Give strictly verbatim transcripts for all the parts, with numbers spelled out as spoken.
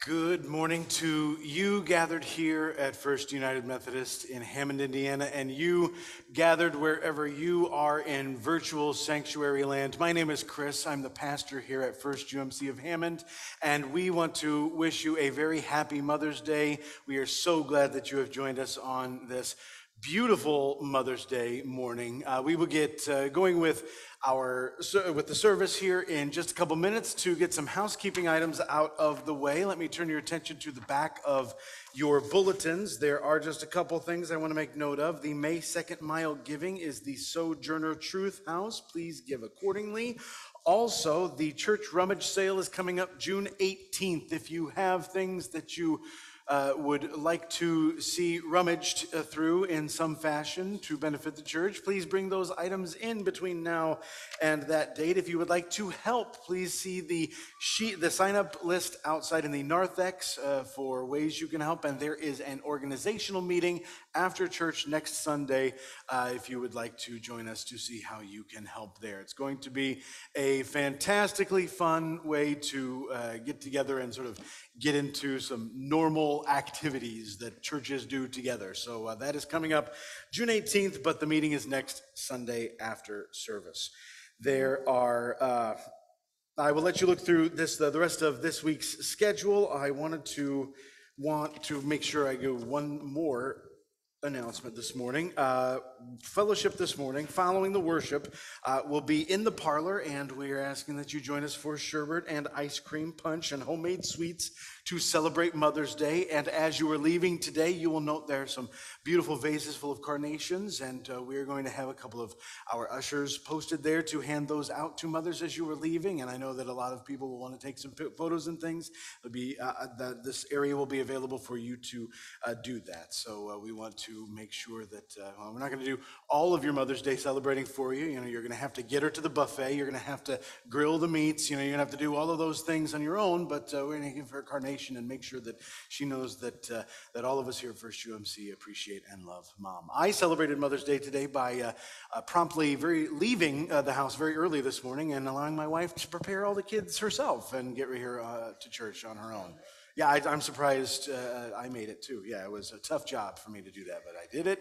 Good morning to you gathered here at First United Methodist in Hammond, Indiana, and you gathered wherever you are in virtual sanctuary land. My name is Chris. I'm the pastor here at First U M C of Hammond, and we want to wish you a very happy Mother's Day. We are so glad that you have joined us on this beautiful Mother's Day morning. Uh, we will get uh, going with our with the service here in just a couple minutes to get some housekeeping items out of the way. Let me turn your attention to the back of your bulletins. There are just a couple things I want to make note of. The May second Mile Giving is the Sojourner Truth House. Please give accordingly. Also, the church rummage sale is coming up June eighteenth. If you have things that you Uh, would like to see rummaged uh, through in some fashion to benefit the church, please bring those items in between now and that date. If you would like to help, please see the sheet, the sign-up list outside in the narthex uh, for ways you can help. And there is an organizational meeting after church next Sunday uh, if you would like to join us to see how you can help there. It's going to be a fantastically fun way to uh, get together and sort of get into some normal activities that churches do together. So uh, that is coming up June eighteenth, but the meeting is next Sunday after service. There are, uh, I will let you look through this, the, the rest of this week's schedule. I wanted to want to make sure I go one more announcement this morning. Uh, fellowship this morning, following the worship, uh, will be in the parlor, and we are asking that you join us for sherbet and ice cream punch and homemade sweets to celebrate Mother's Day. And as you are leaving today, you will note there are some beautiful vases full of carnations, and uh, we are going to have a couple of our ushers posted there to hand those out to mothers as you are leaving. And I know that a lot of people will want to take some photos and things. It'll be uh, the, this area will be available for you to uh, do that. So uh, we want to make sure that uh, well, we're not going to do all of your Mother's Day celebrating for you. You know, you're going to have to get her to the buffet. You're going to have to grill the meats. You know, you're going to have to do all of those things on your own. But uh, we're going to give her a carnation and make sure that she knows that uh, that all of us here at First U M C appreciate and love Mom. I celebrated Mother's Day today by uh, uh, promptly very leaving uh, the house very early this morning and allowing my wife to prepare all the kids herself and get here uh, to church on her own. Yeah, I, I'm surprised uh, I made it too. Yeah, it was a tough job for me to do that, but I did it.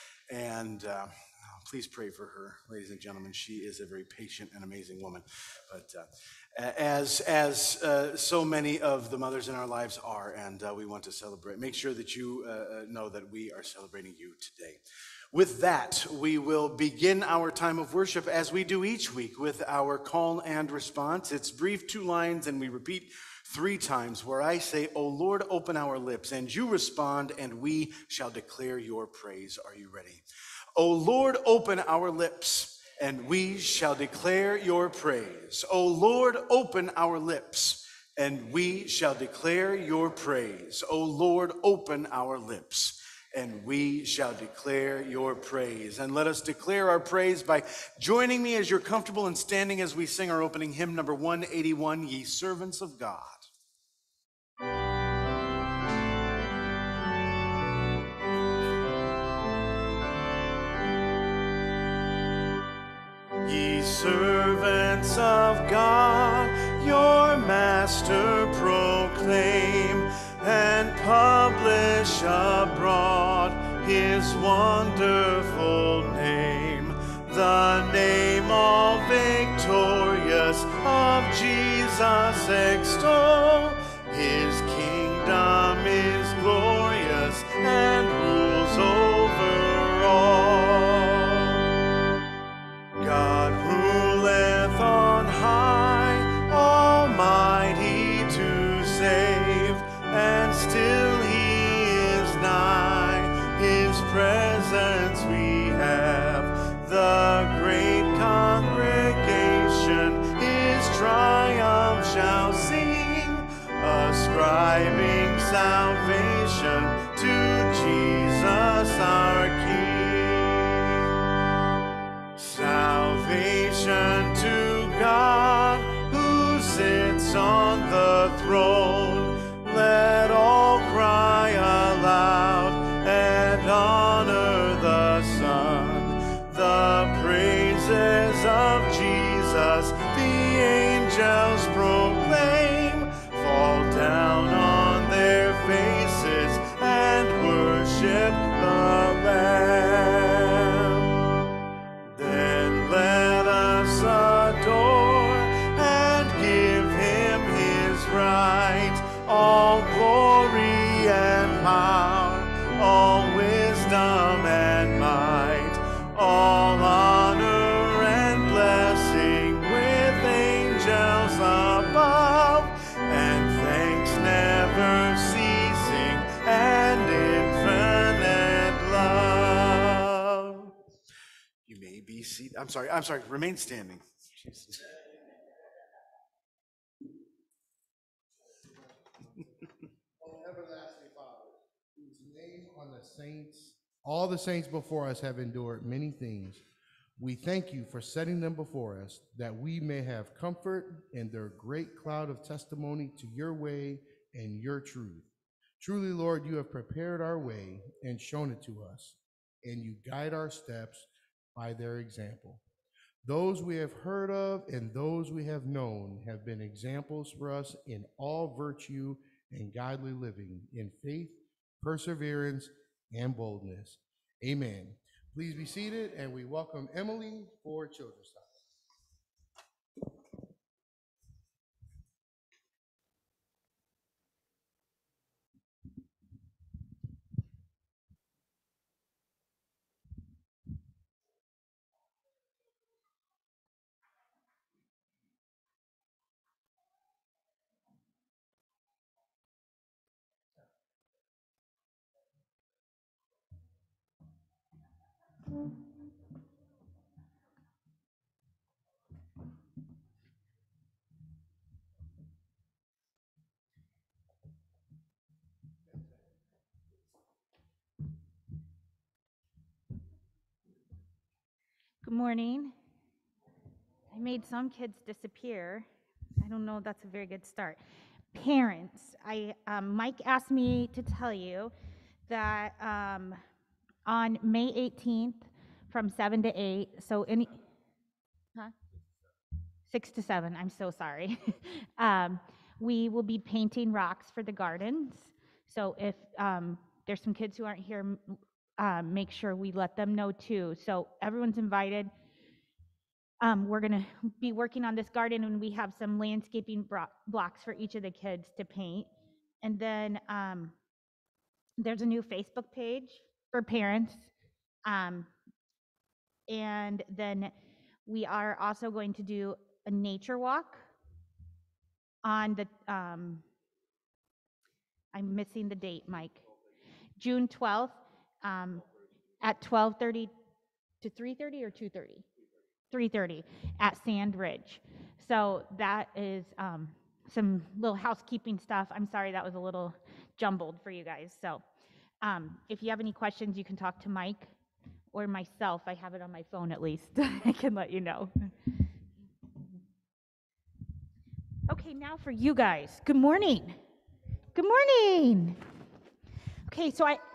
And uh, please pray for her, ladies and gentlemen. She is a very patient and amazing woman. But uh, as as uh, so many of the mothers in our lives are, and uh, we want to celebrate. Make sure that you uh, know that we are celebrating you today. With that, we will begin our time of worship as we do each week with our call and response. It's brief, two lines, and we repeat three times where I say, "O Lord, open our lips," and you respond, "and we shall declare your praise." Are you ready? O Lord, open our lips, and we shall declare your praise. O Lord, open our lips, and we shall declare your praise. O Lord, open our lips, and we shall declare your praise. And let us declare our praise by joining me as you're comfortable and standing as we sing our opening hymn, number one eighty-one, Ye Servants of God. Ye servants of God, your Master proclaim and publish abroad his wonderful name, the name all victorious of Jesus extol. His kingdom is glorious and rules over all. God ruleth on high, almighty to save, and still he is nigh. His presence we have, the great congregation his triumph shall sing, ascribing salvation to Jesus our King. Salvation to God who sits on the throne. Let all cry aloud and honor the Son. The praises of Jesus the angels proclaim. Fall down on seated. I'm sorry, I'm sorry, remain standing. Jesus. Oh, everlasting Father, whose name on the saints, all the saints before us have endured many things. We thank you for setting them before us, that we may have comfort in their great cloud of testimony to your way and your truth. Truly, Lord, you have prepared our way and shown it to us, and you guide our steps by their example. Those we have heard of and those we have known have been examples for us in all virtue and godly living, in faith, perseverance, and boldness. Amen. Please be seated, and we welcome Emily for Children's Time. Good morning. I made some kids disappear. I don't know if that's a very good start. Parents, I um, Mike asked me to tell you that um, on May eighteenth from seven to eight, so any, huh? six to seven, I'm so sorry. um, we will be painting rocks for the gardens. So if um, there's some kids who aren't here, um, make sure we let them know too. So everyone's invited. Um, we're going to be working on this garden, and we have some landscaping bro- blocks for each of the kids to paint. And then um, there's a new Facebook page for parents. Um, and then we are also going to do a nature walk on the, um, I'm missing the date, Mike, June twelfth um, at twelve thirty to three thirty or two thirty? three thirty at Sand Ridge. So that is um, some little housekeeping stuff. I'm sorry that was a little jumbled for you guys. So um, if you have any questions, you can talk to Mike or myself. I have it on my phone at least. I can let you know. Okay, now for you guys. Good morning. Good morning. Okay, so I,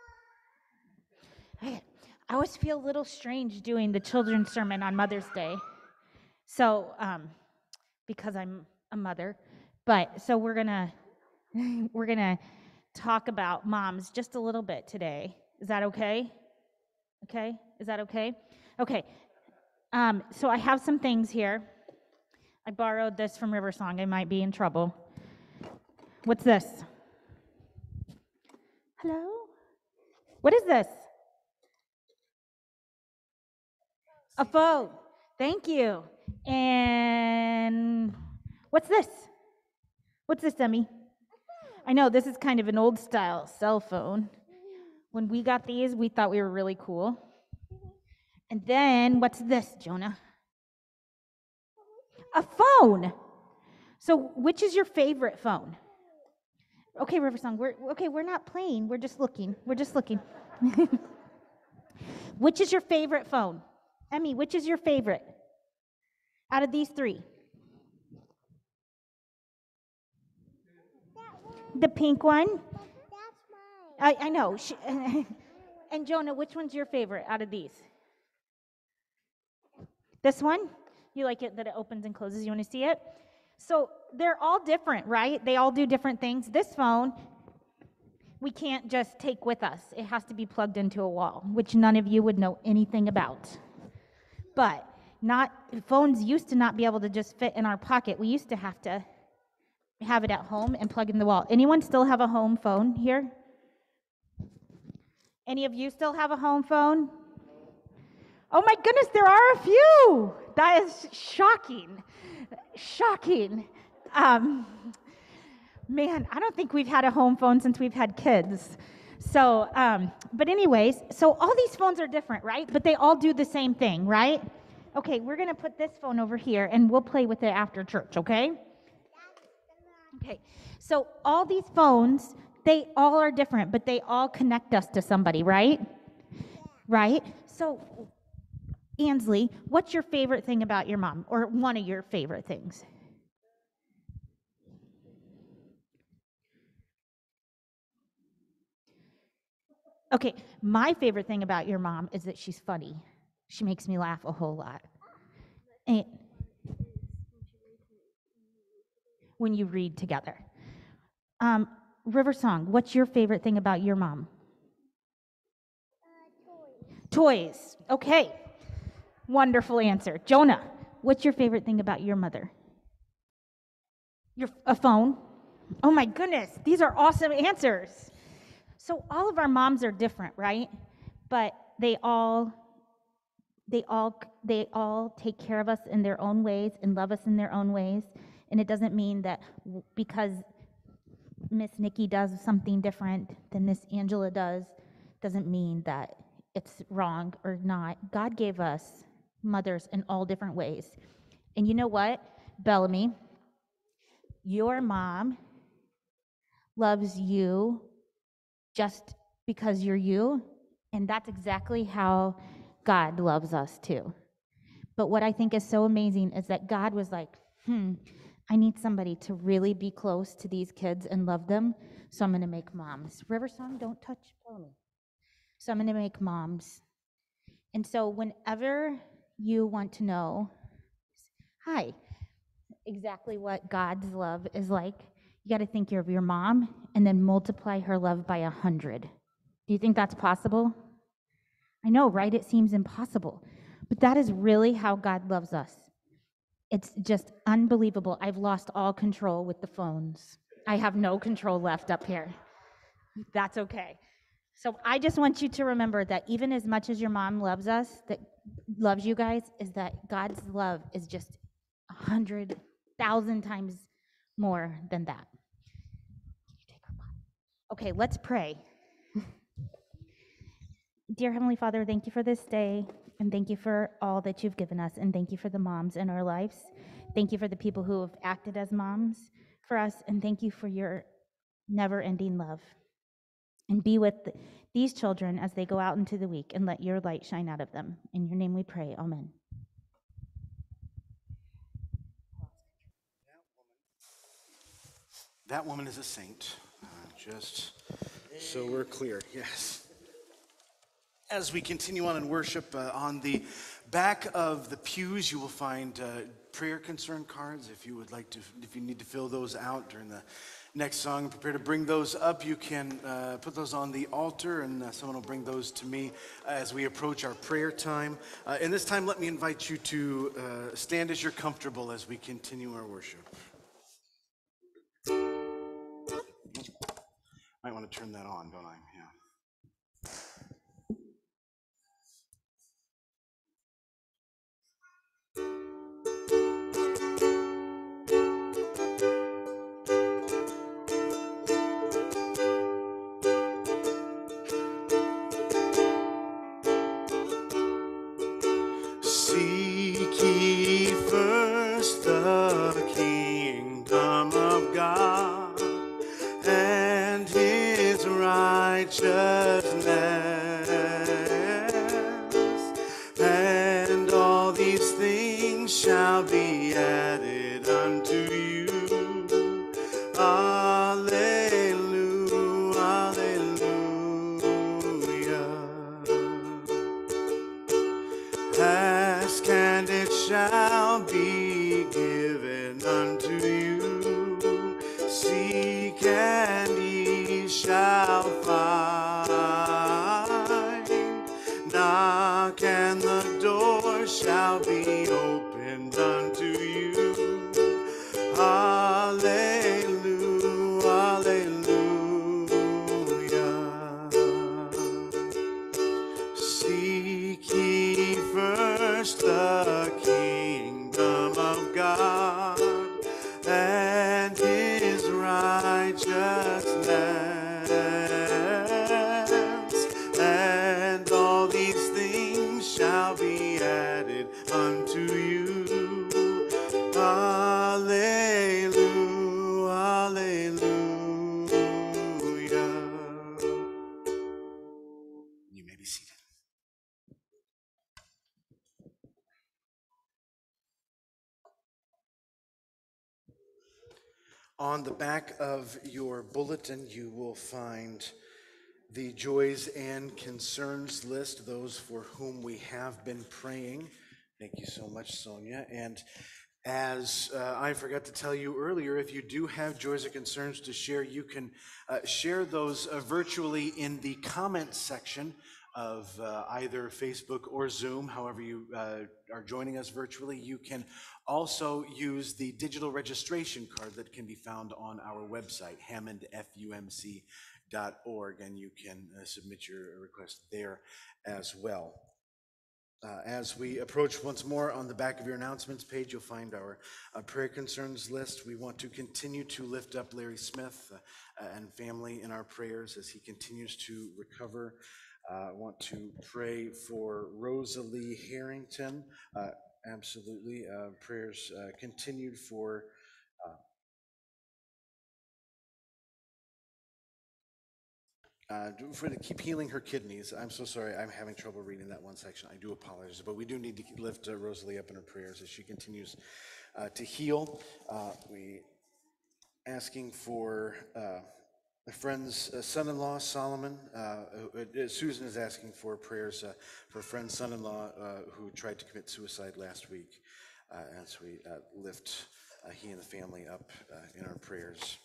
I, I always feel a little strange doing the children's sermon on Mother's Day. So, um, because I'm a mother, but so we're gonna we're gonna talk about moms just a little bit today. Is that okay? Okay, is that okay? Okay. Um, so I have some things here. I borrowed this from Riversong. I might be in trouble. What's this? Hello? What is this? A phone. Thank you. And what's this? What's this, Demi? I know this is kind of an old style cell phone. When we got these, we thought we were really cool. And then what's this, Jonah? A phone. So which is your favorite phone? Okay, Riversong, we're okay, we're not playing, we're just looking. We're just looking. Which is your favorite phone? Emmy, which is your favorite out of these three? The pink one? That's mine. I, I know. She, and Jonah, which one's your favorite out of these? This one? You like it that it opens and closes? You want to see it? So they're all different, right? They all do different things. This phone, we can't just take with us. It has to be plugged into a wall, which none of you would know anything about. But not phones used to not be able to just fit in our pocket. We used to have to have it at home and plug in the wall. Anyone still have a home phone here? Any of you still have a home phone? Oh my goodness, there are a few. That is shocking. Shocking. Um, man, I don't think we've had a home phone since we've had kids. So, um, but anyways, so all these phones are different, right? But they all do the same thing, right? Okay, we're going to put this phone over here and we'll play with it after church, okay? Okay, so all these phones, they all are different, but they all connect us to somebody, right? Right? So, Ansley, what's your favorite thing about your mom, or one of your favorite things? Okay, my favorite thing about your mom is that she's funny. She makes me laugh a whole lot. And when you read together. Um, River Song, what's your favorite thing about your mom? Toys. Okay. Wonderful answer. Jonah, what's your favorite thing about your mother? Your a phone. Oh my goodness, these are awesome answers. So all of our moms are different, right? But they all they all they all take care of us in their own ways and love us in their own ways. And it doesn't mean that w- because Miss Nikki does something different than Miss Angela does, doesn't mean that it's wrong or not. God gave us mothers in all different ways. And you know what, Bellamy? Your mom loves you just because you're you, and that's exactly how God loves us too. But what I think is so amazing is that God was like, hmm, I need somebody to really be close to these kids and love them, so I'm going to make moms. River Song, don't touch Bellamy. So I'm going to make moms. And so whenever you want to know, hi, exactly what God's love is like, you got to think of your mom and then multiply her love by a hundred. Do you think that's possible? I know, right? It seems impossible. But that is really how God loves us. It's just unbelievable. I've lost all control with the phones. I have no control left up here. That's okay. So I just want you to remember that even as much as your mom loves us, that loves you guys, is that God's love is just a hundred thousand times more than that. Okay, let's pray. Dear Heavenly Father, thank you for this day, and thank you for all that you've given us, and thank you for the moms in our lives. Thank you for the people who have acted as moms for us, and thank you for your never-ending love. And be with these children as they go out into the week, and let your light shine out of them. In your name we pray, amen. That woman is a saint, uh, just so we're clear, yes. As we continue on in worship, uh, on the back of the pews, you will find uh, prayer concern cards. If you would like to, if you need to fill those out during the next song, prepare to bring those up. You can uh, put those on the altar, and uh, someone will bring those to me as we approach our prayer time. Uh, and this time, let me invite you to uh, stand as you're comfortable as we continue our worship. Might want to turn that on, don't I? Yeah. Seek ye first the kingdom of God and his righteousness, and all these things shall be added unto you. Alleluia, alleluia. Ask and it shall be given unto you. Seek and ye shall find. Knock and the door shall be opened unto you. Alleluia, alleluia. Seek ye first the kingdom of God and his righteousness, On the back of your bulletin, you will find the joys and concerns list, those for whom we have been praying. Thank you so much, Sonia. And as uh, I forgot to tell you earlier, if you do have joys or concerns to share, you can uh, share those uh, virtually in the comments section of uh, either Facebook or Zoom, however you uh, are joining us virtually. You can also use the digital registration card that can be found on our website, hammond fumc dot org, and you can uh, submit your request there as well. Uh, as we approach once more, on the back of your announcements page, you'll find our uh, prayer concerns list. We want to continue to lift up Larry Smith uh, and family in our prayers as he continues to recover. I uh, want to pray for Rosalie Harrington. Uh, absolutely. Uh, prayers uh, continued for uh, uh, for to keep healing her kidneys. I'm so sorry. I'm having trouble reading that one section. I do apologize, but we do need to lift uh, Rosalie up in her prayers as she continues uh, to heal. Uh, we asking for uh, my friend's uh, son-in-law, Solomon. Uh, uh, Susan is asking for prayers uh, for a friend's son-in-law uh, who tried to commit suicide last week, uh, as we uh, lift uh, he and the family up uh, in our prayers.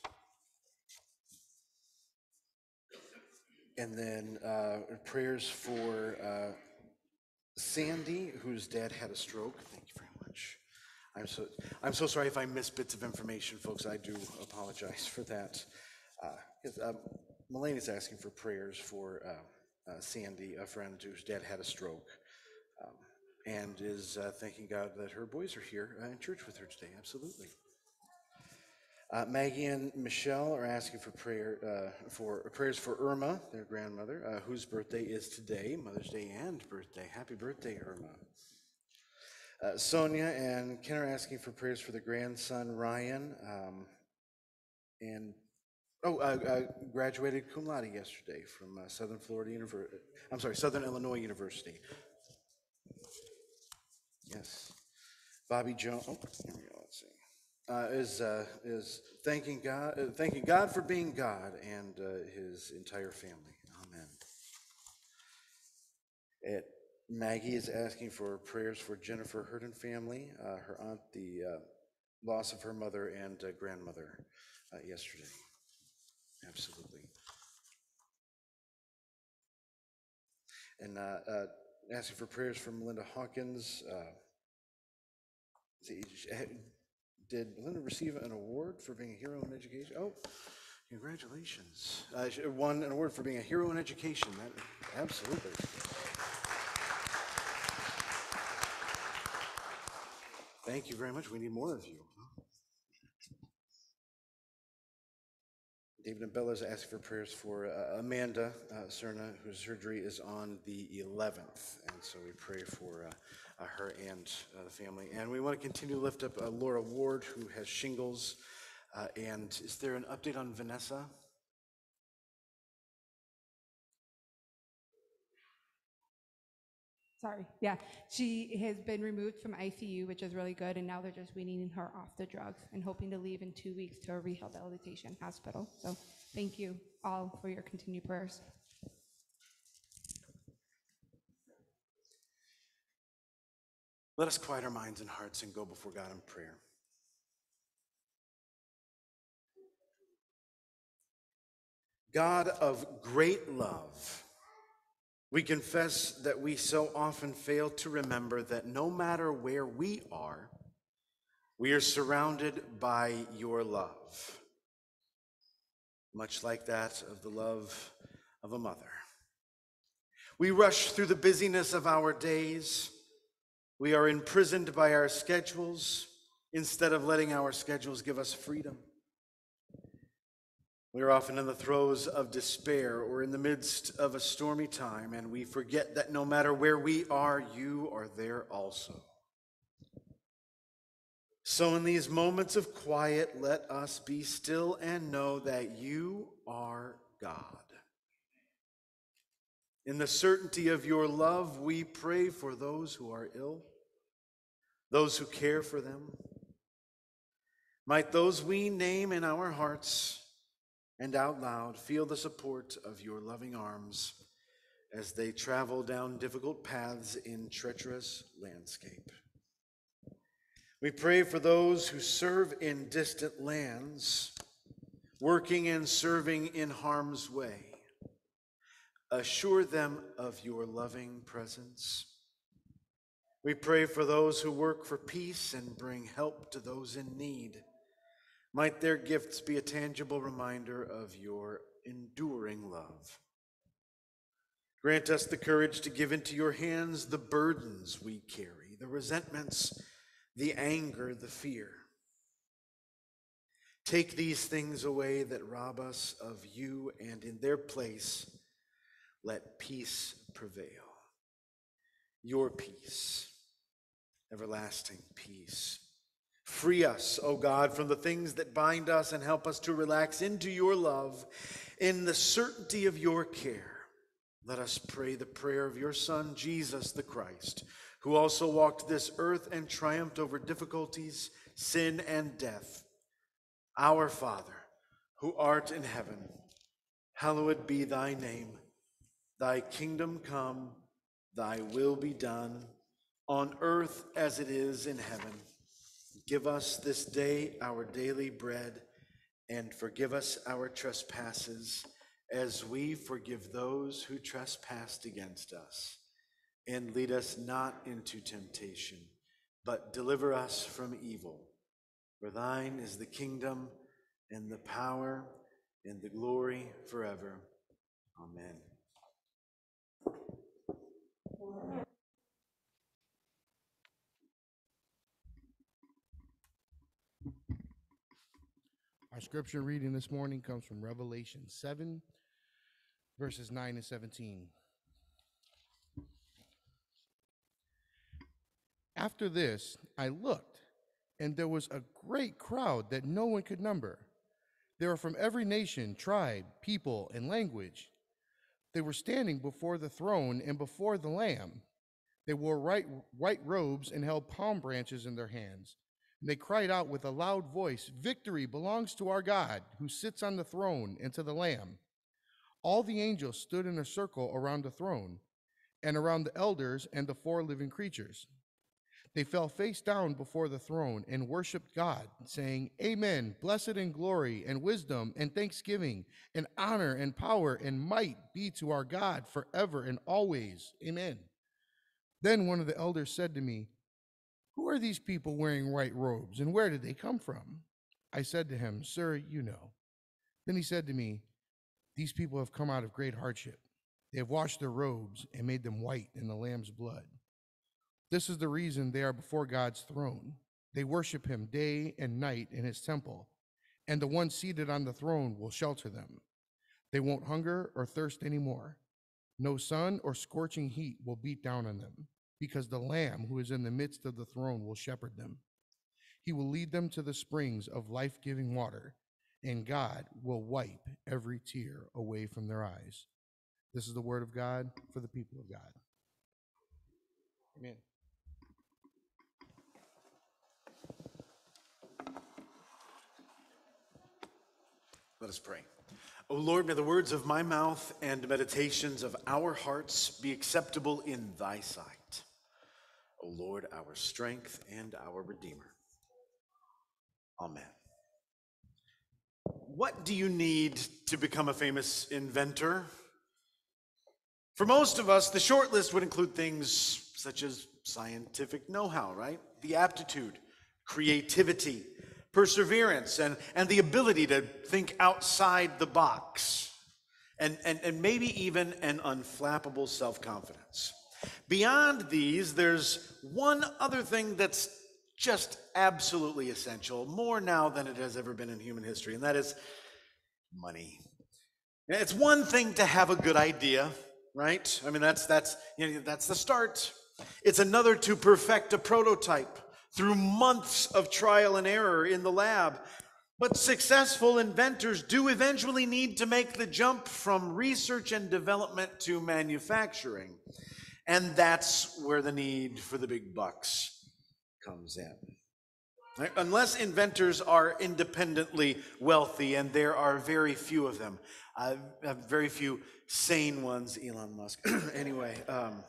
And then uh, prayers for uh, Sandy, whose dad had a stroke. Thank you very much. I'm so, I'm so sorry if I miss bits of information, folks. I do apologize for that. Uh, uh, Mulaney's asking for prayers for uh, uh, Sandy, a friend whose dad had a stroke, um, and is uh, thanking God that her boys are here uh, in church with her today. Absolutely. Uh, Maggie and Michelle are asking for prayer uh, for prayers for Irma, their grandmother, uh, whose birthday is today, Mother's Day and birthday. Happy birthday, Irma. Uh, Sonia and Ken are asking for prayers for the grandson, Ryan, um, and Oh, uh, uh, graduated cum laude yesterday from uh, Southern Florida University. I'm sorry, Southern Illinois University. Yes, Bobby Jones. Oh, here we go. Let's see. Uh, is uh, is thanking God, uh, thanking God for being God and uh, his entire family. Amen. It, Maggie is asking for prayers for Jennifer Hurden family, uh, her aunt, the uh, loss of her mother and uh, grandmother uh, yesterday. Absolutely. And uh, uh, asking for prayers for Melinda Hawkins. Uh, see, did Melinda receive an award for being a hero in education? Oh, congratulations. Uh, she won an award for being a hero in education. That, absolutely. Thank you very much. We need more of you. David and Bella is asking for prayers for uh, Amanda uh, Cerna, whose surgery is on the eleventh. And so we pray for uh, uh, her and uh, the family. And we want to continue to lift up uh, Laura Ward, who has shingles. Uh, and is there an update on Vanessa? Sorry, yeah. She has been removed from I C U, which is really good, and now they're just weaning her off the drugs and hoping to leave in two weeks to a rehabilitation hospital. So thank you all for your continued prayers. Let us quiet our minds and hearts and go before God in prayer. God of great love, we confess that we so often fail to remember that no matter where we are, we are surrounded by your love, much like that of the love of a mother. We rush through the busyness of our days. We are imprisoned by our schedules instead of letting our schedules give us freedom. We are often in the throes of despair or in the midst of a stormy time, and we forget that no matter where we are, you are there also. So in these moments of quiet, let us be still and know that you are God. In the certainty of your love, we pray for those who are ill, those who care for them, Might those we name in our hearts and out loud feel the support of your loving arms as they travel down difficult paths in treacherous landscape. We pray for those who serve in distant lands, working and serving in harm's way. Assure them of your loving presence. We pray for those who work for peace and bring help to those in need. Might their gifts be a tangible reminder of your enduring love. Grant us the courage to give into your hands the burdens we carry, the resentments, the anger, the fear. Take these things away that rob us of you, and in their place, let peace prevail. Your peace, everlasting peace. Free us, O God, from the things that bind us and help us to relax into your love in the certainty of your care. Let us pray the prayer of your Son, Jesus the Christ, who also walked this earth and triumphed over difficulties, sin, and death. Our Father, who art in heaven, hallowed be thy name. Thy kingdom come, thy will be done, on earth as it is in heaven. Give us this day our daily bread, and forgive us our trespasses, as we forgive those who trespass against us. And lead us not into temptation, but deliver us from evil. For thine is the kingdom, and the power, and the glory forever. Amen. Our scripture reading this morning comes from Revelation seven, verses nine and seventeen. After this, I looked, and there was a great crowd that no one could number. They were from every nation, tribe, people, and language. They were standing before the throne and before the Lamb. They wore white, white robes and held palm branches in their hands. And they cried out with a loud voice, "Victory belongs to our God, who sits on the throne, and to the Lamb." All the angels stood in a circle around the throne, and around the elders and the four living creatures. They fell face down before the throne and worshiped God, saying, "Amen, blessed and glory and wisdom and thanksgiving and honor and power and might be to our God forever and always. Amen." Then one of the elders said to me, "Who are these people wearing white robes, and where did they come from?" I said to him, "Sir, you know." Then he said to me, "These people have come out of great hardship. They have washed their robes and made them white in the Lamb's blood. This is the reason they are before God's throne. They worship him day and night in his temple, and the one seated on the throne will shelter them. They won't hunger or thirst anymore. No sun or scorching heat will beat down on them, because the Lamb who is in the midst of the throne will shepherd them. He will lead them to the springs of life-giving water, and God will wipe every tear away from their eyes." This is the word of God for the people of God. Amen. Let us pray. O Lord, may the words of my mouth and meditations of our hearts be acceptable in thy sight. O Lord, our strength and our Redeemer. Amen. What do you need to become a famous inventor? For most of us, the short list would include things such as scientific know-how, right? The aptitude, creativity, perseverance, and, and the ability to think outside the box, and, and, and maybe even an unflappable self-confidence. Beyond these, there's one other thing that's just absolutely essential, more now than it has ever been in human history, and that is money. It's one thing to have a good idea, right? I mean, that's, that's, you know, that's the start. It's another to perfect a prototype through months of trial and error in the lab. But successful inventors do eventually need to make the jump from research and development to manufacturing. And that's where the need for the big bucks comes in. Right? Unless inventors are independently wealthy, and there are very few of them. Uh, very few sane ones, Elon Musk. Anyway, um,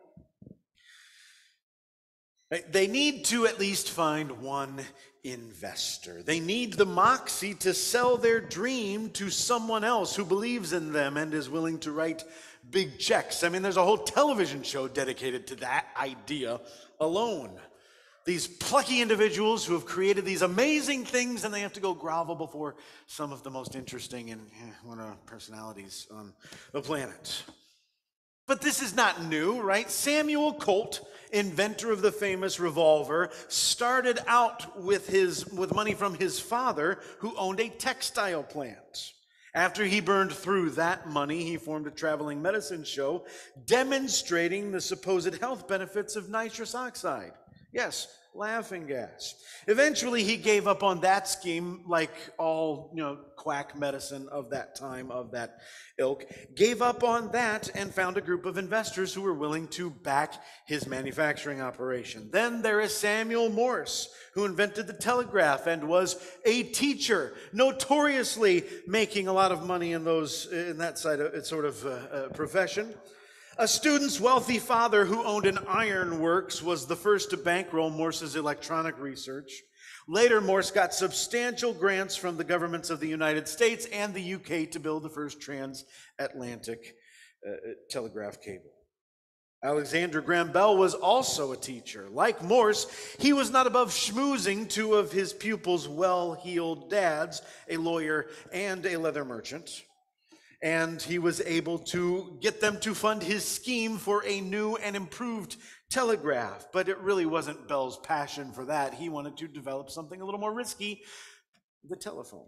they need to at least find one investor. They need the moxie to sell their dream to someone else who believes in them and is willing to write big checks. I mean, there's a whole television show dedicated to that idea alone. These plucky individuals who have created these amazing things, and they have to go grovel before some of the most interesting and eh, one of personalities on the planet. But this is not new, right? Samuel Colt, inventor of the famous revolver, started out with his with money from his father, who owned a textile plant. After he burned through that money, he formed a traveling medicine show demonstrating the supposed health benefits of nitrous oxide. Yes, laughing gas. Eventually, he gave up on that scheme, like all, you know, quack medicine of that time, of that ilk, gave up on that and found a group of investors who were willing to back his manufacturing operation. Then there is Samuel Morse, who invented the telegraph and was a teacher, notoriously making a lot of money in those in that side of sort of uh, uh, profession. A student's wealthy father who owned an iron works was the first to bankroll Morse's electronic research. Later, Morse got substantial grants from the governments of the United States and the U K to build the first transatlantic uh, telegraph cable. Alexander Graham Bell was also a teacher. Like Morse, he was not above schmoozing two of his pupils' well-heeled dads, a lawyer and a leather merchant. And he was able to get them to fund his scheme for a new and improved telegraph. But it really wasn't Bell's passion for that. He wanted to develop something a little more risky, the telephone.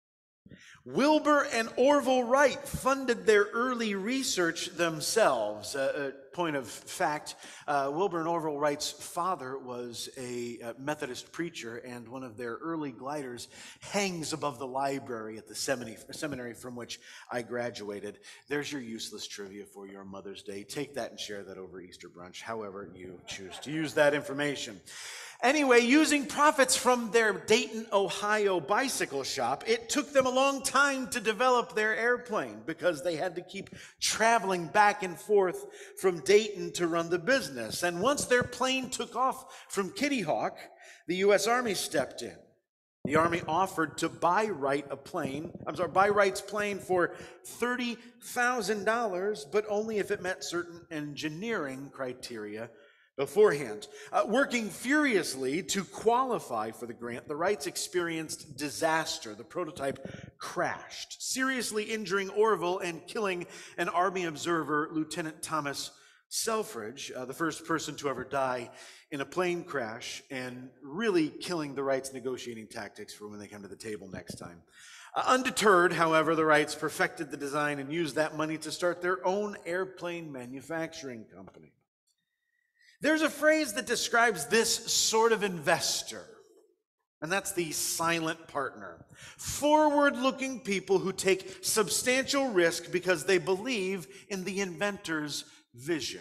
Wilbur and Orville Wright funded their early research themselves. Uh, a point of fact, uh, Wilbur and Orville Wright's father was a uh, Methodist preacher, and one of their early gliders hangs above the library at the seminary, seminary from which I graduated. There's your useless trivia for your Mother's Day. Take that and share that over Easter brunch, however you choose to use that information. Anyway, using profits from their Dayton, Ohio bicycle shop, it took them a long time to develop their airplane because they had to keep traveling back and forth from Dayton to run the business. And once their plane took off from Kitty Hawk, the U S Army stepped in. The Army offered to buy Wright a plane, I'm sorry, buy Wright's plane for thirty thousand dollars, but only if it met certain engineering criteria beforehand. Uh, working furiously to qualify for the grant, the Wrights experienced disaster. The prototype crashed, seriously injuring Orville and killing an Army observer, Lieutenant Thomas Selfridge, uh, the first person to ever die in a plane crash, and really killing the Wrights' negotiating tactics for when they come to the table next time. Uh, undeterred, however, the Wrights perfected the design and used that money to start their own airplane manufacturing company. There's a phrase that describes this sort of investor, and that's the silent partner. Forward-looking people who take substantial risk because they believe in the inventor's vision.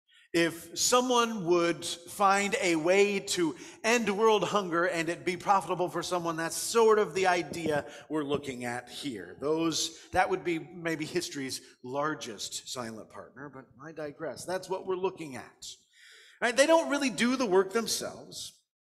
If someone would find a way to end world hunger and it be profitable for someone, that's sort of the idea we're looking at here. Those, that would be maybe history's largest silent partner, but I digress. That's what we're looking at. Right? They don't really do the work themselves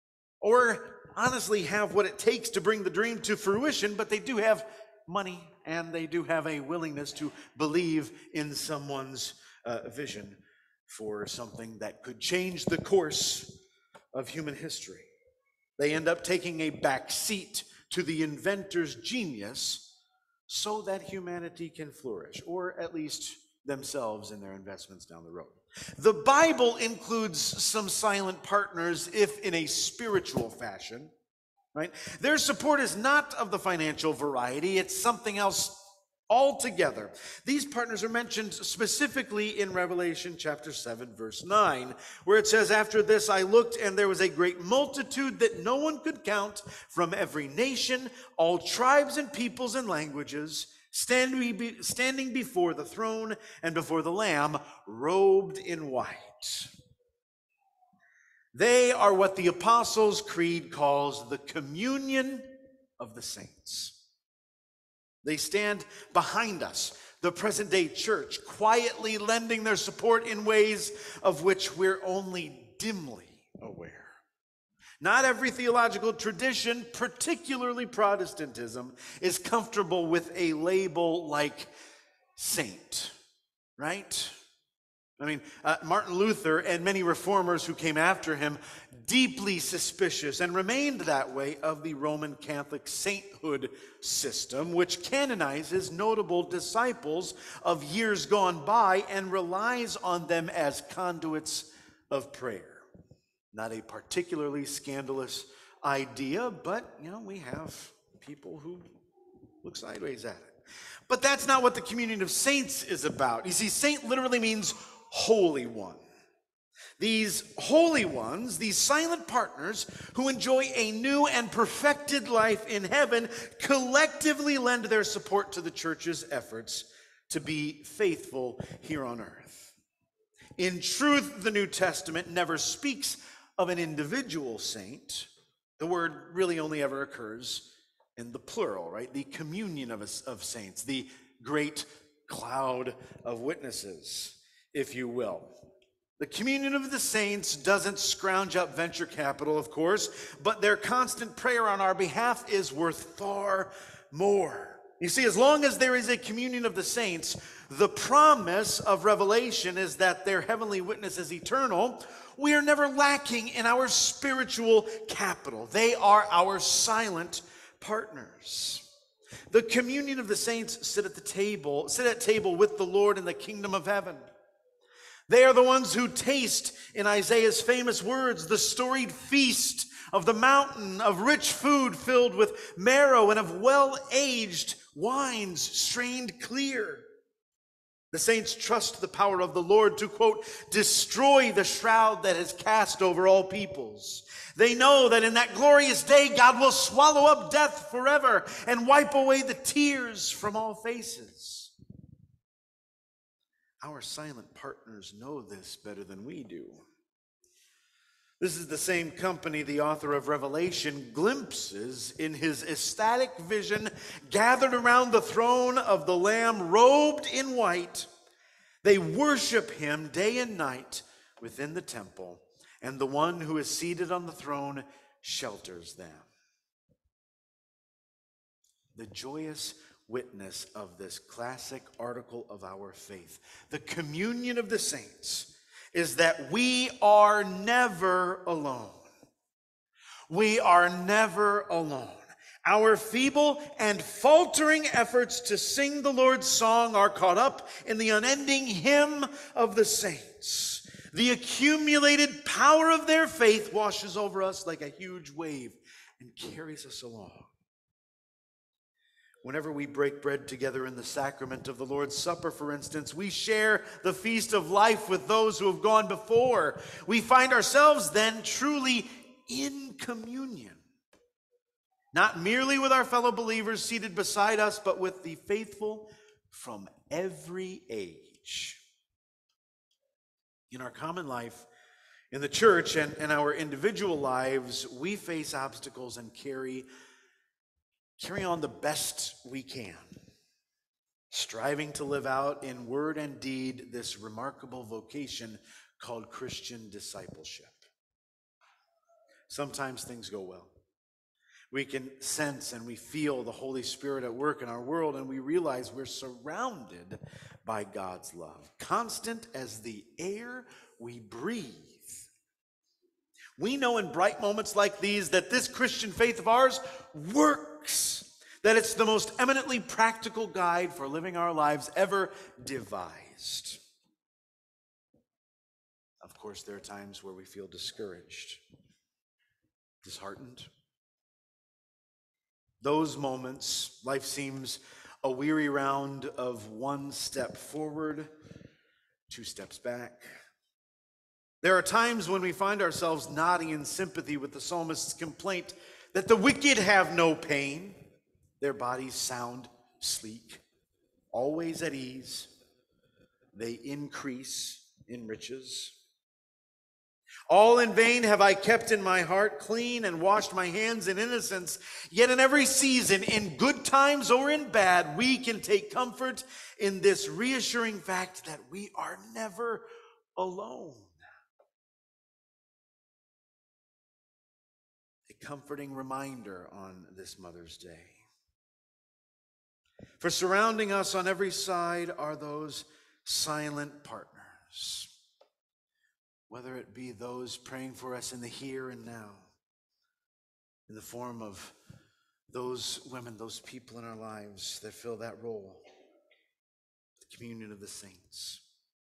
or honestly have what it takes to bring the dream to fruition, but they do have money and they do have a willingness to believe in someone's uh, vision for something that could change the course of human history. They end up taking a back seat to the inventor's genius so that humanity can flourish, or at least themselves in their investments down the road. The Bible includes some silent partners, if in a spiritual fashion, right? Their support is not of the financial variety, it's something else altogether. These partners are mentioned specifically in Revelation chapter seven, verse nine, where it says, "After this I looked, and there was a great multitude that no one could count, from every nation, all tribes and peoples and languages, standing standing before the throne and before the Lamb, robed in white." They are what the Apostles' Creed calls the communion of the saints. They stand behind us, the present-day church, quietly lending their support in ways of which we're only dimly aware. Not every theological tradition, particularly Protestantism, is comfortable with a label like saint, right? I mean, uh, Martin Luther and many reformers who came after him, deeply suspicious and remained that way of the Roman Catholic sainthood system, which canonizes notable disciples of years gone by and relies on them as conduits of prayer. Not a particularly scandalous idea, but, you know, we have people who look sideways at it. But that's not what the communion of saints is about. You see, saint literally means holy one. These holy ones, these silent partners who enjoy a new and perfected life in heaven, collectively lend their support to the church's efforts to be faithful here on earth. In truth, the New Testament never speaks of an individual saint. The word really only ever occurs in the plural, right? The communion of, of saints, the great cloud of witnesses, if you will. The communion of the saints doesn't scrounge up venture capital, of course, but their constant prayer on our behalf is worth far more. You see, as long as there is a communion of the saints, the promise of Revelation is that their heavenly witness is eternal. We are never lacking in our spiritual capital. They are our silent partners. The communion of the saints sit at the table, sit at table with the Lord in the kingdom of heaven. They are the ones who taste, in Isaiah's famous words, the storied feast of the mountain, of rich food filled with marrow and of well-aged wines strained clear. The saints trust the power of the Lord to, quote, destroy the shroud that has cast over all peoples. They know that in that glorious day, God will swallow up death forever and wipe away the tears from all faces. Our silent partners know this better than we do. This is the same company the author of Revelation glimpses in his ecstatic vision, gathered around the throne of the Lamb, robed in white. They worship him day and night within the temple, and the one who is seated on the throne shelters them. The joyous witness of this classic article of our faith, the communion of the saints, is that we are never alone. We are never alone. Our feeble and faltering efforts to sing the Lord's song are caught up in the unending hymn of the saints. The accumulated power of their faith washes over us like a huge wave and carries us along. Whenever we break bread together in the sacrament of the Lord's Supper, for instance, we share the feast of life with those who have gone before. We find ourselves then truly in communion, not merely with our fellow believers seated beside us, but with the faithful from every age. In our common life, in the church and, and our individual lives, we face obstacles and carry Carry on the best we can, striving to live out in word and deed this remarkable vocation called Christian discipleship. Sometimes things go well. We can sense and we feel the Holy Spirit at work in our world, and we realize we're surrounded by God's love, constant as the air we breathe. We know in bright moments like these that this Christian faith of ours works, that it's the most eminently practical guide for living our lives ever devised. Of course, there are times where we feel discouraged, disheartened. Those moments, life seems a weary round of one step forward, two steps back. There are times when we find ourselves nodding in sympathy with the psalmist's complaint that the wicked have no pain. Their bodies sound sleek, always at ease. They increase in riches. All in vain have I kept in my heart clean and washed my hands in innocence. Yet in every season, in good times or in bad, we can take comfort in this reassuring fact that we are never alone. A comforting reminder on this Mother's Day. For surrounding us on every side are those silent partners. Whether it be those praying for us in the here and now, in the form of those women, those people in our lives that fill that role, the communion of the saints.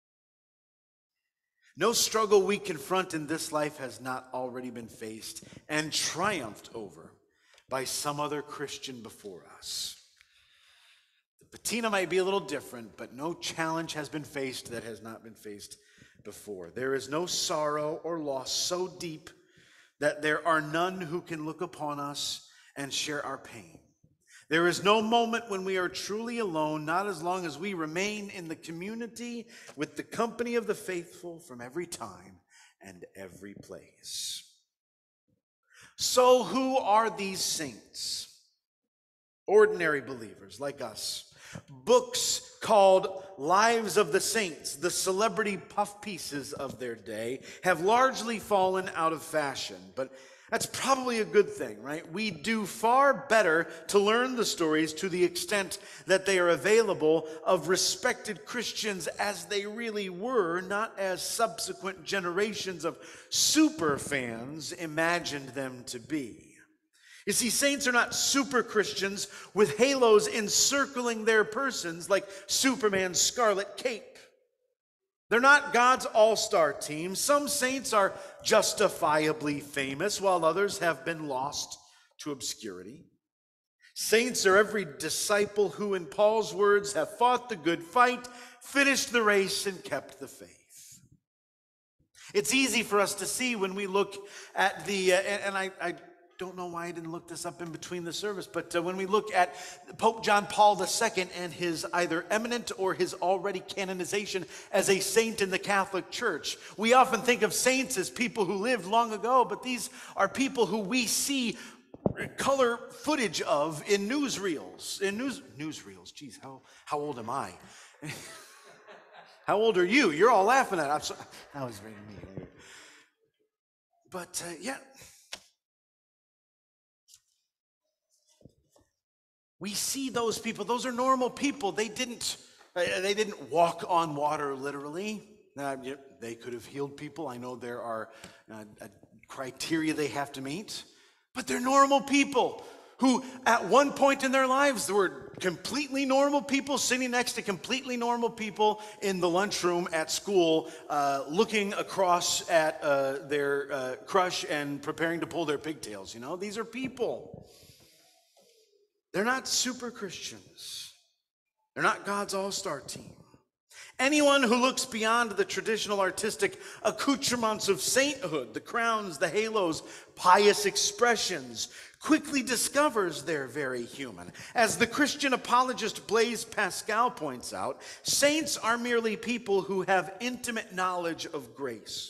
No struggle we confront in this life has not already been faced and triumphed over by some other Christian before us. The patina might be a little different, but no challenge has been faced that has not been faced before. There is no sorrow or loss so deep that there are none who can look upon us and share our pain. There is no moment when we are truly alone, not as long as we remain in the community with the company of the faithful from every time and every place. So who are these saints? Ordinary believers like us. Books called Lives of the Saints, the celebrity puff pieces of their day, have largely fallen out of fashion. But that's probably a good thing, right? We do far better to learn the stories to the extent that they are available of respected Christians as they really were, not as subsequent generations of super fans imagined them to be. You see, saints are not super Christians with halos encircling their persons like Superman's scarlet cape. They're not God's all-star team. Some saints are justifiably famous, while others have been lost to obscurity. Saints are every disciple who, in Paul's words, have fought the good fight, finished the race, and kept the faith. It's easy for us to see when we look at the, uh, and, and I, I don't know why I didn't look this up in between the service, but uh, when we look at Pope John Paul the Second and his either eminent or his already canonization as a saint in the Catholic Church, we often think of saints as people who lived long ago, but these are people who we see color footage of in newsreels. In news newsreels, geez, how, how old am I? How old are you? You're all laughing at it. I'm sorry. That was very mean. But uh, yeah, we see those people. Those are normal people. They didn't, they didn't walk on water literally. Uh, they could have healed people. I know there are uh, criteria they have to meet. But they're normal people who at one point in their lives were completely normal people sitting next to completely normal people in the lunchroom at school, uh, looking across at uh, their uh, crush and preparing to pull their pigtails. You know, these are people. They're not super Christians. They're not God's all-star team. Anyone who looks beyond the traditional artistic accoutrements of sainthood, the crowns, the halos, pious expressions, quickly discovers they're very human. As the Christian apologist Blaise Pascal points out, saints are merely people who have intimate knowledge of grace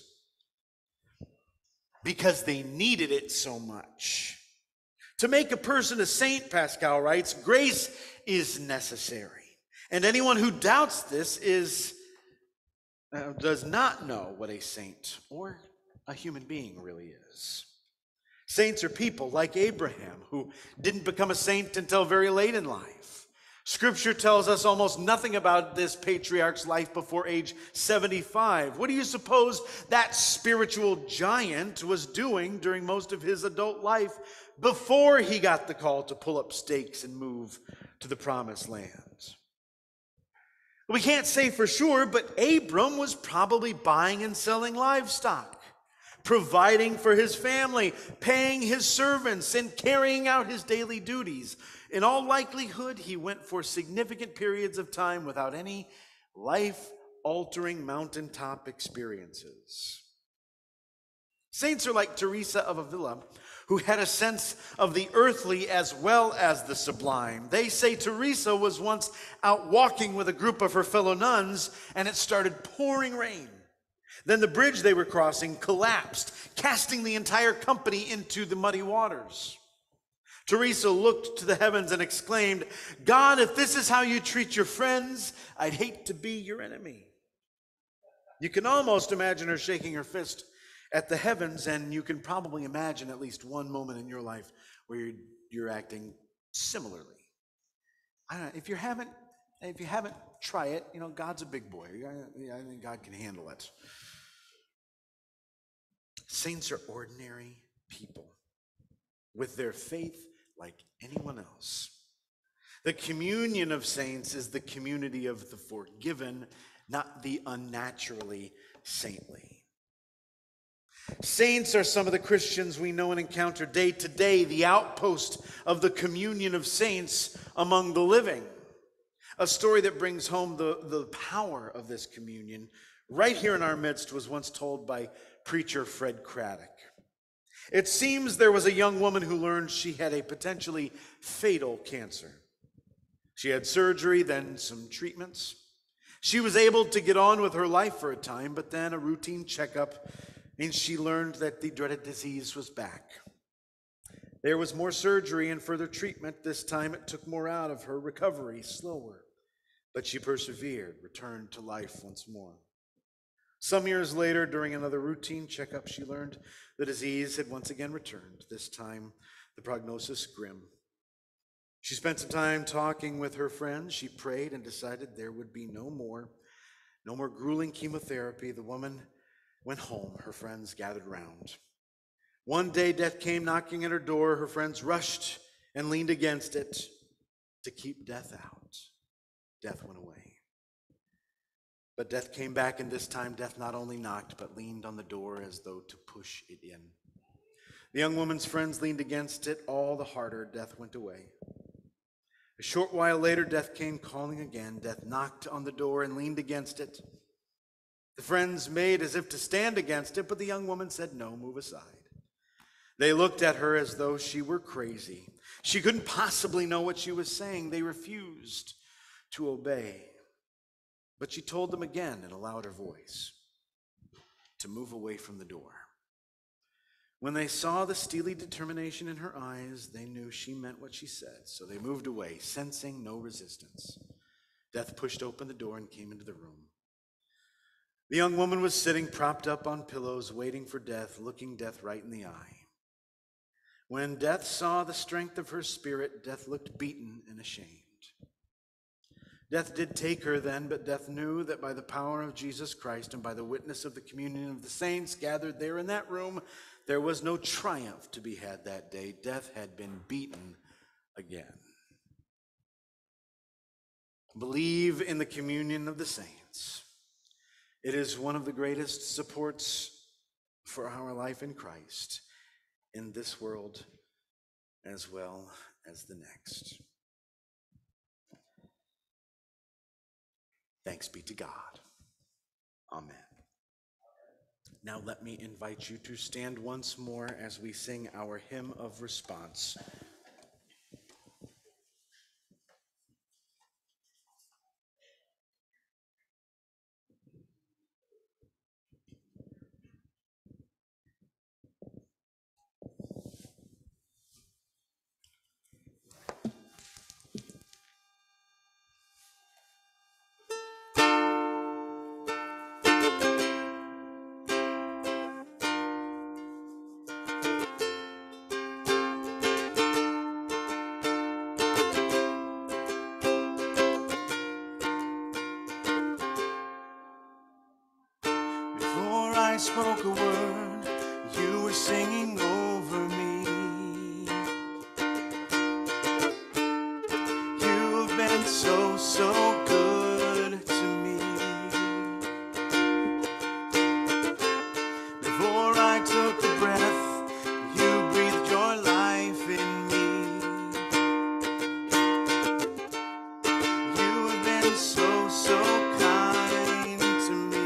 because they needed it so much. To make a person a saint, Pascal writes, grace is necessary. And anyone who doubts this is uh, does not know what a saint or a human being really is. Saints are people like Abraham who didn't become a saint until very late in life. Scripture tells us almost nothing about this patriarch's life before age seventy-five. What do you suppose that spiritual giant was doing during most of his adult life before he got the call to pull up stakes and move to the promised land? We can't say for sure, but Abram was probably buying and selling livestock, providing for his family, paying his servants, and carrying out his daily duties. In all likelihood, he went for significant periods of time without any life-altering mountaintop experiences. Saints are like Teresa of Avila, who had a sense of the earthly as well as the sublime. They say Teresa was once out walking with a group of her fellow nuns, and it started pouring rain. Then the bridge they were crossing collapsed, casting the entire company into the muddy waters. Teresa looked to the heavens and exclaimed, "God, if this is how you treat your friends, I'd hate to be your enemy." You can almost imagine her shaking her fist at the heavens, and you can probably imagine at least one moment in your life where you're, you're acting similarly. I don't know, if you haven't, if you haven't, try it. You know, God's a big boy. I, I think God can handle it. Saints are ordinary people with their faith like anyone else. The communion of saints is the community of the forgiven, not the unnaturally saintly. Saints are some of the Christians we know and encounter day to day, the outpost of the communion of saints among the living. A story that brings home the, the power of this communion right here in our midst was once told by preacher Fred Craddock. It seems there was a young woman who learned she had a potentially fatal cancer. She had surgery, then some treatments. She was able to get on with her life for a time, but then a routine checkup, and she learned that the dreaded disease was back. There was more surgery and further treatment. This time it took more out of her recovery, slower. But she persevered, returned to life once more. Some years later, during another routine checkup, she learned the disease had once again returned, this time the prognosis grim. She spent some time talking with her friends. She prayed and decided there would be no more, no more grueling chemotherapy. The woman went home. Her friends gathered round. One day, death came knocking at her door. Her friends rushed and leaned against it to keep death out. Death went away. But death came back, and this time death not only knocked, but leaned on the door as though to push it in. The young woman's friends leaned against it all the harder. Death went away. A short while later, death came calling again. Death knocked on the door and leaned against it. The friends made as if to stand against it, but the young woman said, "No, move aside." They looked at her as though she were crazy. She couldn't possibly know what she was saying. They refused to obey. But she told them again in a louder voice to move away from the door. When they saw the steely determination in her eyes, they knew she meant what she said, so they moved away, sensing no resistance. Death pushed open the door and came into the room. The young woman was sitting propped up on pillows, waiting for death, looking death right in the eye. When death saw the strength of her spirit, death looked beaten and ashamed. Death did take her then, but death knew that by the power of Jesus Christ and by the witness of the communion of the saints gathered there in that room, there was no triumph to be had that day. Death had been beaten again. Believe in the communion of the saints. It is one of the greatest supports for our life in Christ, in this world as well as the next. Thanks be to God. Amen. Now let me invite you to stand once more as we sing our hymn of response. I spoke a word, you were singing over me. You've been so, so good to me. Before I took a breath, you breathed your life in me. You have been so, so kind to me.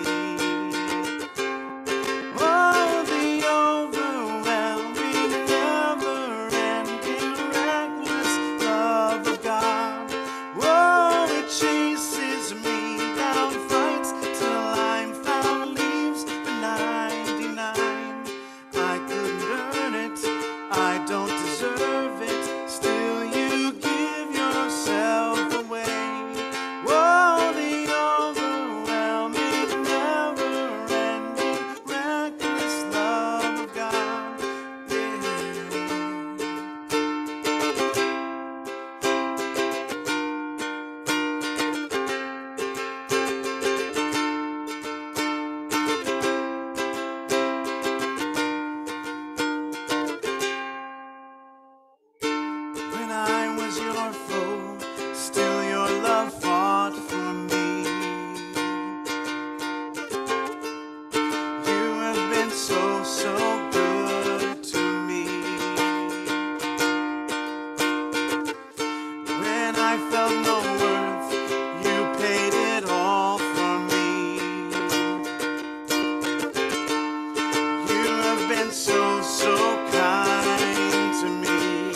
I felt no worth, you paid it all for me. You have been so, so kind to me.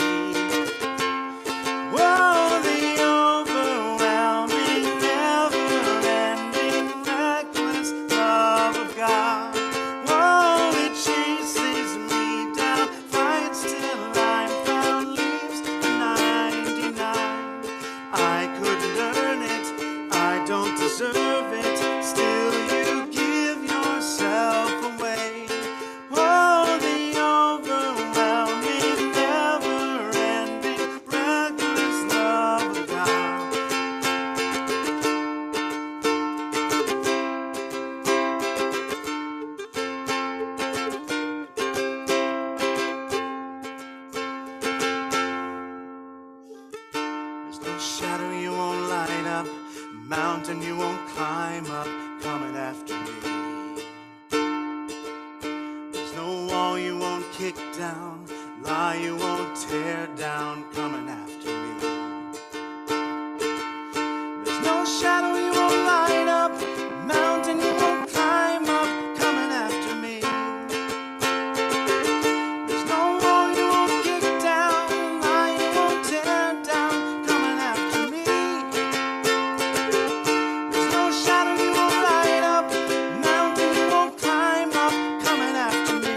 Whoa, the overwhelming, never-ending, reckless love of God. Whoa, it chases me down, fights till I'm found, leaves the ninety-nine. I couldn't earn it, I don't deserve it, still you give yourself away. Oh, the overwhelming, never-ending, reckless love of God. There's no shadow you won't light up, mountain you won't climb up, coming after me. There's no wall you won't kick down, lie you won't tear down, coming after me. There's no shadow you won't light up, mountain you won't climb up, coming after me. There's no wall you won't kick down, lie you won't tear down, coming after me. There's no shadow you won't light up, mountain you won't climb up, coming after me.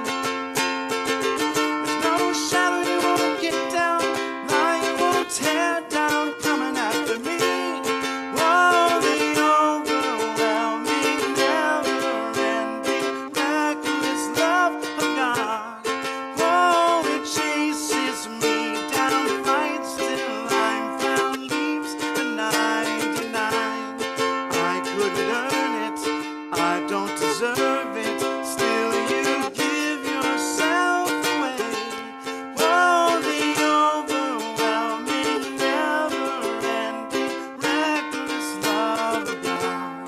There's no shadow you won't kick down, lie you won't tear down, coming after me. Whoa, the overwhelming, never-ending, reckless love of God. Whoa, it chases me down, fights till I'm found, leaves the ninety-nine. I couldn't earn it, I don't deserve it, still you give yourself away. Whoa, the overwhelming, never-ending, reckless love of God.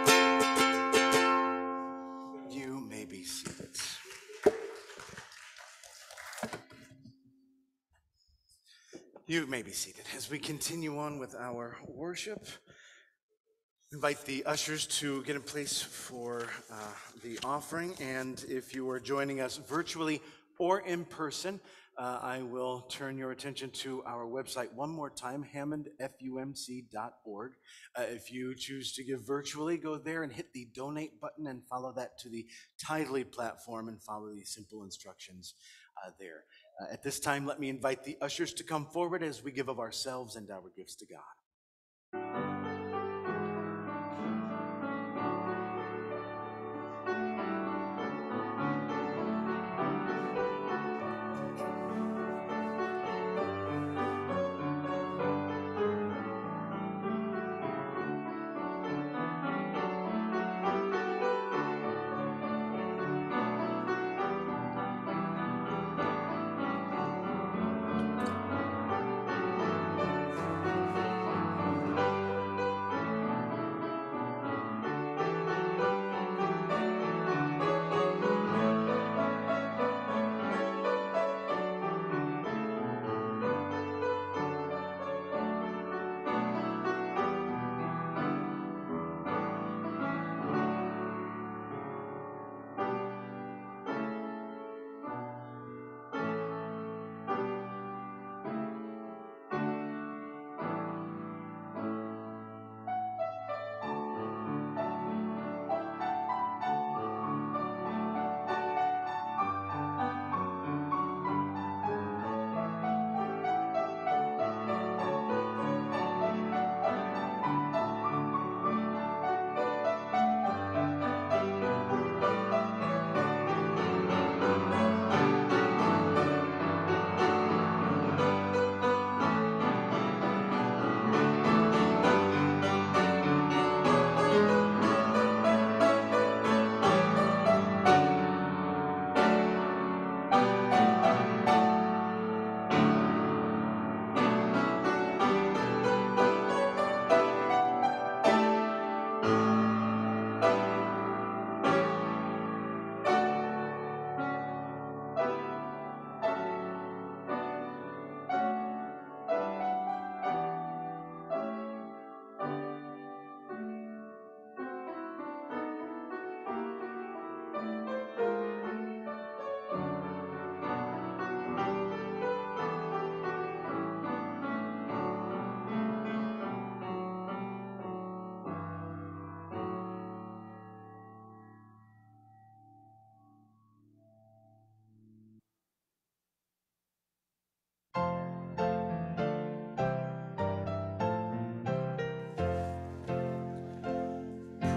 You may be seated. You may be seated. As we continue on with our worship, invite the ushers to get in place for uh, the offering. And if you are joining us virtually or in person, uh, I will turn your attention to our website one more time, hammond f u m c dot org. Uh, if you choose to give virtually, go there and hit the donate button and follow that to the Tidely platform and follow the simple instructions uh, there. Uh, at this time, let me invite the ushers to come forward as we give of ourselves and our gifts to God.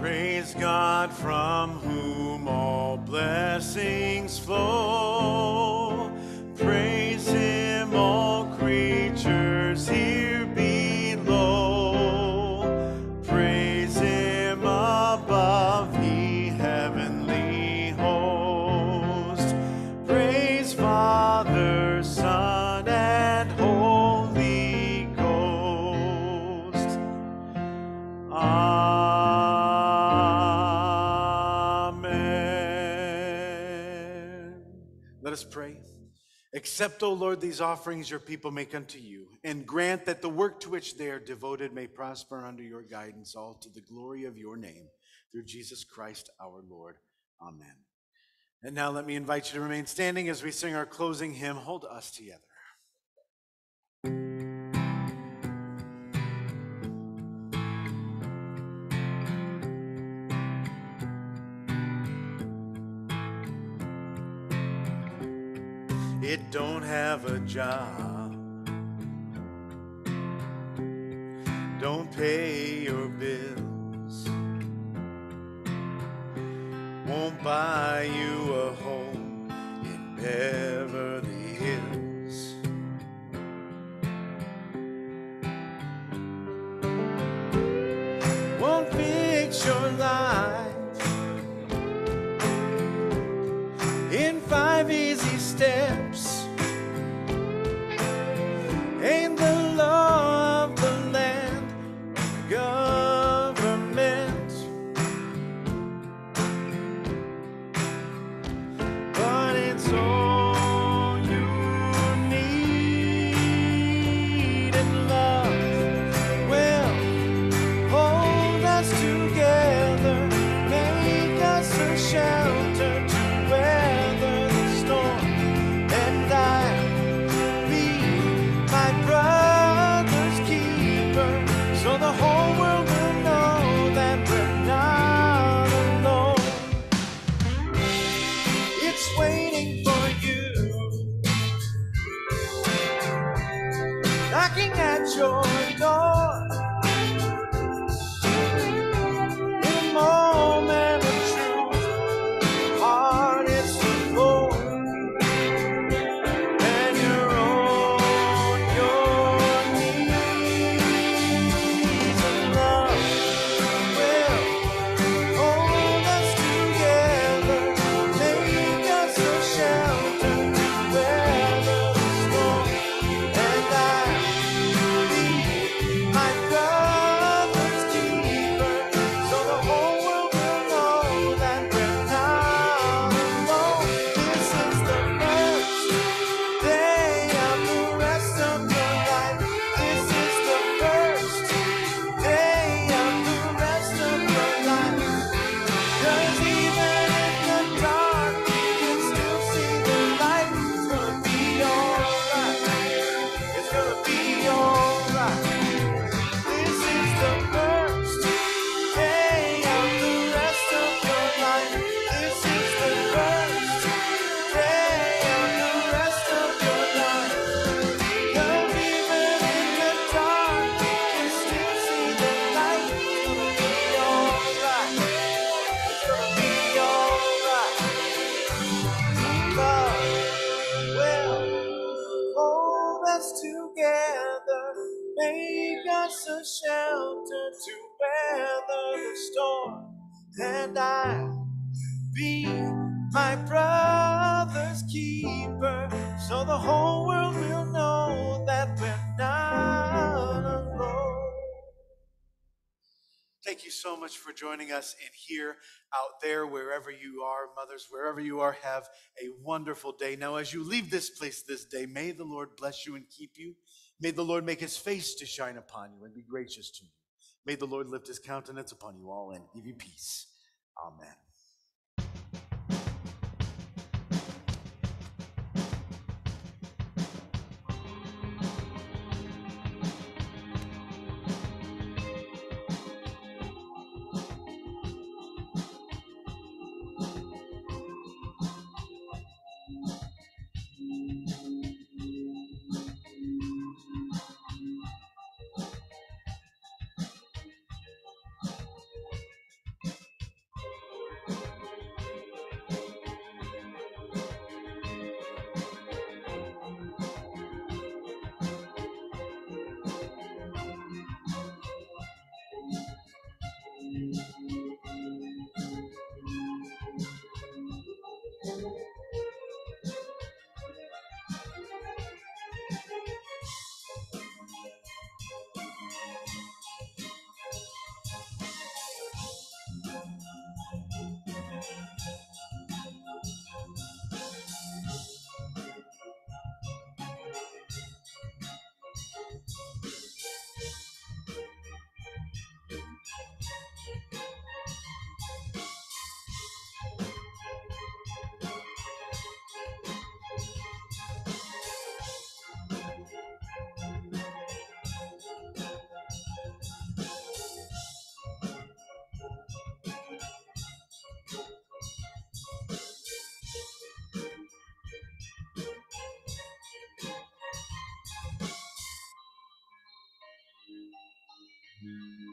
Praise God from whom all blessings flow. Praise him, all creatures here below. Praise him above, ye heavenly host. Praise Father, Son, and Holy Ghost. Amen. Let us pray. Accept, O Lord, these offerings your people make unto you, and grant that the work to which they are devoted may prosper under your guidance, all to the glory of your name, through Jesus Christ our Lord. Amen. And now let me invite you to remain standing as we sing our closing hymn, Hold Us Together. It don't have a job, don't pay your bills, won't buy you a home in Beverly Hills. Won't fix your life in five easy steps. Ain't the law of the land, government, but it's all you need, and love will hold us together, make us a shelter to weather the storm, and I my brother's keeper, so the whole world will know that we're not alone. It's waiting for you, knocking at your door. In a moment of truth, heart is full. A shelter to weather the storm, and I'll be my brother's keeper, so the whole world will know that we're not alone. Thank you so much for joining us in here, out there, wherever you are, mothers, wherever you are, have a wonderful day. Now, as you leave this place this day, may the Lord bless you and keep you. May the Lord make his face to shine upon you and be gracious to you. May the Lord lift his countenance upon you all and give you peace. Amen. you.